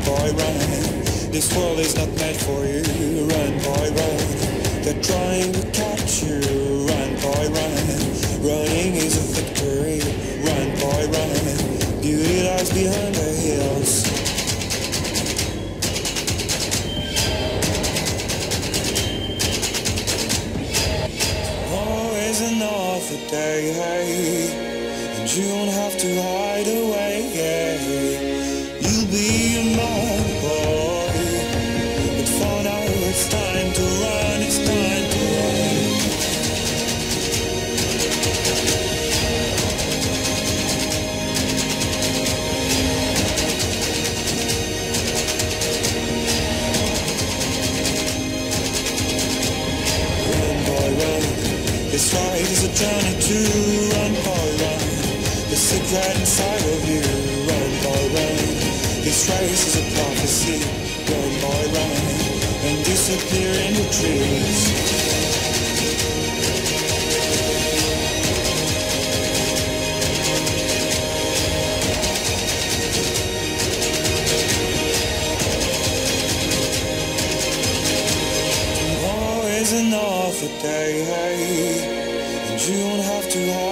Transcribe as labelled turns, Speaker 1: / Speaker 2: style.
Speaker 1: boy, run. This world is not meant for you. Run, boy, run. They're trying to catch you. Run, boy, run. Running is a victory. Run, boy, run. Beauty lies behind the hills. Always another day, and you don't have to hide away. You'll be a man, boy, but for now it's time to run, it's time to run. Run, boy, run. This ride is a journey to run, boy, run. The secret inside of you, run, boy, run. This race is a prophecy, run, boy, run, and disappear in the trees. Tomorrow is another day, and you don't have to hide.